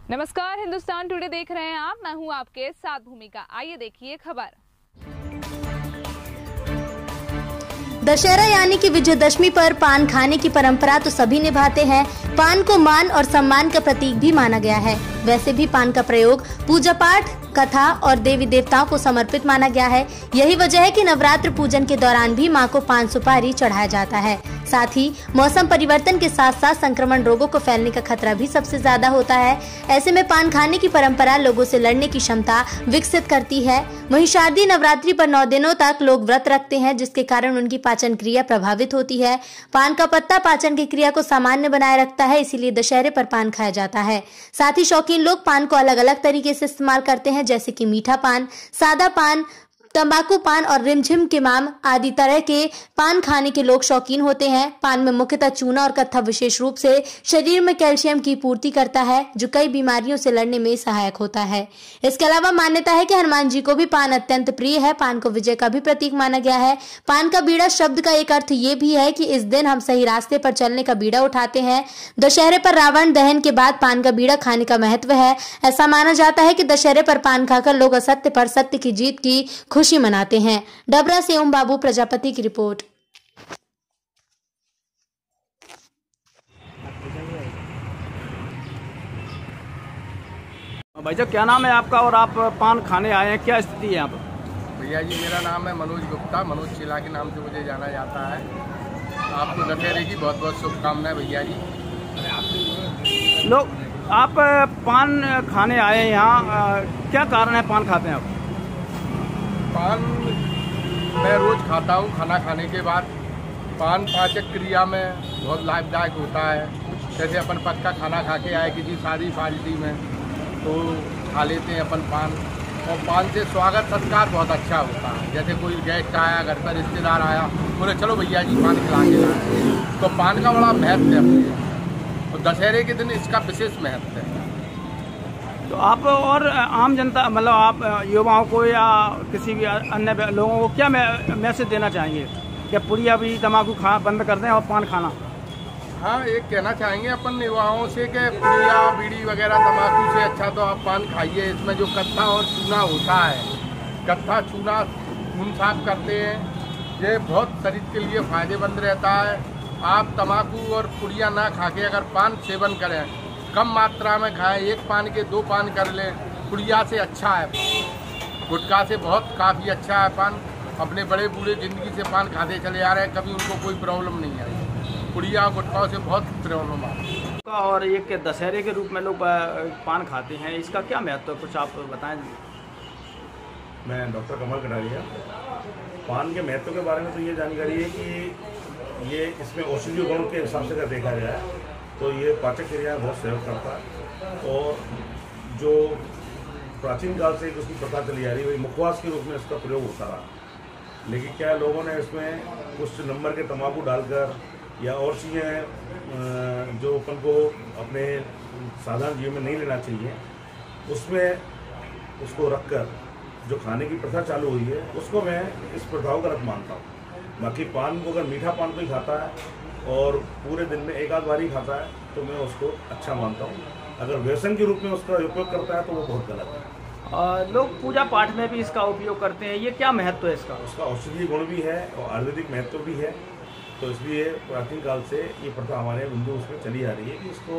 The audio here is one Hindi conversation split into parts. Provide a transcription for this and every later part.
नमस्कार, हिंदुस्तान टुडे देख रहे हैं आप। मैं हूं आपके साथ भूमिका। आइए देखिए खबर। दशहरा यानी कि विजयदशमी पर पान खाने की परंपरा तो सभी निभाते हैं। पान को मान और सम्मान का प्रतीक भी माना गया है। वैसे भी पान का प्रयोग पूजा पाठ, कथा और देवी देवताओं को समर्पित माना गया है। यही वजह है कि नवरात्र पूजन के दौरान भी मां को पान सुपारी चढ़ाया जाता है। साथ ही मौसम परिवर्तन के साथ साथ संक्रमण रोगों को फैलने का खतरा भी सबसे ज्यादा होता है। ऐसे में पान खाने की परंपरा लोगों से लड़ने की क्षमता विकसित करती है। वहीं शारदीय नवरात्रि पर 9 दिनों तक लोग व्रत रखते हैं, जिसके कारण उनकी पाचन क्रिया प्रभावित होती है। पान का पत्ता पाचन की क्रिया को सामान्य बनाए रखता है, इसीलिए दशहरे पर पान खाया जाता है। साथ ही शौकीन लोग पान को अलग अलग तरीके से इस्तेमाल करते हैं, जैसे कि मीठा पान, सादा पान, तंबाकू पान और रिमझिम के माम आदि तरह के पान खाने के लोग शौकीन होते हैं। पान में मुख्यतः चूना और कत्था विशेष रूप से शरीर में कैल्शियम की पूर्ति करता है, जो कई बीमारियों से लड़ने में सहायक होता है। इसके अलावा मान्यता है कि हनुमान जी को भी पान अत्यंत प्रिय है। पान को विजय का भी प्रतीक माना गया है। पान का बीड़ा शब्द का एक अर्थ ये भी है कि इस दिन हम सही रास्ते पर चलने का बीड़ा उठाते हैं। दशहरे पर रावण दहन के बाद पान का बीड़ा खाने का महत्व है। ऐसा माना जाता है कि दशहरे पर पान खाकर लोग असत्य पर सत्य की जीत की खुशी मनाते हैं। डबरा से ओम बाबू प्रजापति की रिपोर्ट। भाई साहब, क्या नाम है आपका और आप पान खाने आए हैं, क्या स्थिति है यहाँ पर? भैया जी, मेरा नाम है मनोज गुप्ता, मनोज चिला के नाम से मुझे जाना जाता है। आपको दशहरे की बहुत बहुत शुभकामनाएं भैया जी। लोग आप पान खाने आए हैं यहाँ, क्या कारण है पान खाते हैं आप? पान मैं रोज़ खाता हूँ। खाना खाने के बाद पान पाचक क्रिया में बहुत लाभदायक होता है। जैसे अपन पक्का खाना खा के आए किसी शादी पार्टी में तो खा लेते हैं अपन पान, और पान से स्वागत सत्कार बहुत अच्छा होता है। जैसे कोई गेस्ट आया, घर पर रिश्तेदार आया, बोले चलो भैया जी पान खिला के लाए, तो पान का बड़ा महत्व है अपने। तो दशहरे के दिन इसका विशेष महत्व है। तो आप और आम जनता, मतलब आप युवाओं को या किसी भी अन्य लोगों को क्या मैसेज देना चाहेंगे? क्या पुड़िया भी तम्बाकू खा बंद कर दें और पान खाना? हाँ, एक कहना चाहेंगे अपन युवाओं से कि पुड़िया बीड़ी वगैरह तम्बाकू से अच्छा तो आप पान खाइए। इसमें जो कत्था और चूना होता है, कत्था चूना खून साफ करते हैं, ये बहुत शरीर के लिए फ़ायदेमंद रहता है। आप तम्बाकू और पुड़िया ना खा के अगर पान सेवन करें, कम मात्रा में खाएं, एक पान के 2 पान कर लें, पुड़िया से अच्छा है। गुटखा से बहुत काफ़ी अच्छा है पान। अपने बड़े बूढ़े ज़िंदगी से पान खाते चले आ रहे हैं, कभी उनको कोई प्रॉब्लम नहीं आई। पुड़िया गुटखाओं से बहुत प्रॉब्लम आ रही है। और ये कि दशहरे के रूप में लोग पान खाते हैं, इसका क्या महत्व है, कुछ आप बताएं? मैं डॉक्टर कमल कटारिया। पान के महत्व के बारे में तो ये जानकारी है कि ये इसमें औषधीय गुणों के हिसाब से अगर देखा जाए तो ये पाचक क्रिया बहुत सहयोग करता है। और जो प्राचीन काल से उसकी प्रथा चली आ रही है, मुखवास के रूप में इसका प्रयोग होता रहा। लेकिन क्या लोगों ने इसमें कुछ नंबर के तम्बाकू डालकर या और चीज़ें जो अपन को अपने साधारण जीवन में नहीं लेना चाहिए, उसमें उसको रखकर जो खाने की प्रथा चालू हुई है, उसको मैं इस प्रथाओं का गलत मानता हूँ। बाकी पान को अगर मीठा पान कोई खाता है और पूरे दिन में एक आध बार ही खाता है तो मैं उसको अच्छा मानता हूँ। अगर व्यसन के रूप में उसका उपयोग करता है तो वो बहुत गलत है। लोग पूजा पाठ में भी इसका उपयोग करते हैं, ये क्या महत्व है इसका? उसका औषधीय गुण भी है और आयुर्वेदिक महत्व भी है। तो इसलिए प्राचीन काल से ये प्रथा हमारे हिंदू उसमें चली आ रही है कि इसको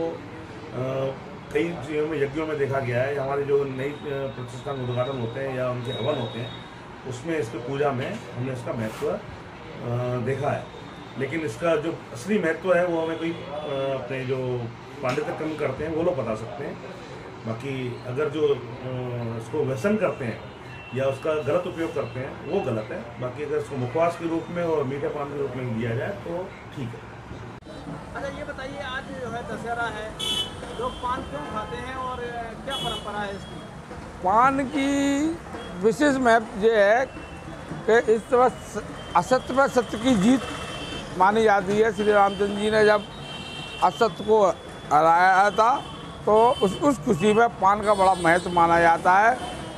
कई चीज़ों में, यज्ञों में देखा गया है। हमारे जो नई प्रतिष्ठान उद्घाटन होते हैं या उनके हवन होते हैं, उसमें इसके पूजा में हमने इसका महत्व देखा है। लेकिन इसका जो असली महत्व है वो हमें कोई अपने जो पांडित्य कर्म करते हैं वो लोग बता सकते हैं। बाकी अगर जो इसको व्यसन करते हैं या उसका गलत उपयोग करते हैं वो गलत है। बाकी अगर इसको मुखवास के रूप में और मीठे पान के रूप में दिया जाए तो ठीक है। अच्छा, ये बताइए, आज जो है दशहरा है, लोग पान क्यों खाते हैं और क्या परंपरा है इसकी? पान की विशेष महत्व ये है कि इस तरह असत्य पर सत्य की जीत मानी जाती है। श्री रामचंद्र जी ने जब असत्य को हराया था तो उस खुशी में पान का बड़ा महत्व माना जाता है।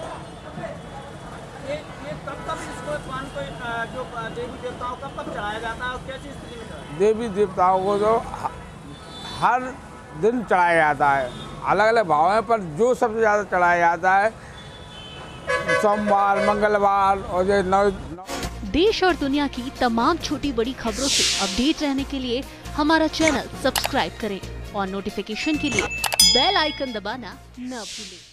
ये कब इसको पान को जो देवी देवताओं का कब चढ़ाया जाता है और कैसी स्थिति में? देवी देवताओं को तो हर दिन चढ़ाया जाता है। अलग अलग भाव हैं, पर जो सबसे ज़्यादा चढ़ाया जाता है सोमवार, मंगलवार और जो देश और दुनिया की तमाम छोटी बड़ी खबरों से अपडेट रहने के लिए हमारा चैनल सब्सक्राइब करें और नोटिफिकेशन के लिए बेल आइकन दबाना न भूलें।